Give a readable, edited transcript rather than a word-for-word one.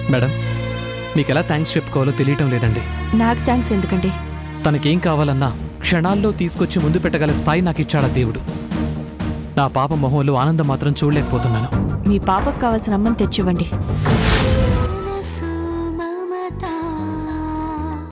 Madam, మీకెలా thanks చెప్పుకోవాలో తెలియటం లేదండి. నాకు థ్యాంక్స్ ఎందుకండి? తనకేం కావాలన్నా క్షణాల్లో తీసుకొచ్చి ముందు పెట్టగల స్థాయి నాకు ఇచ్చాడా దేవుడు. నా పాప మొహంలో ఆనందం మాత్రం చూడలేకపోతున్నాను. మీ పాపకు కావాల్సిన అమ్మని తెచ్చివ్వండి.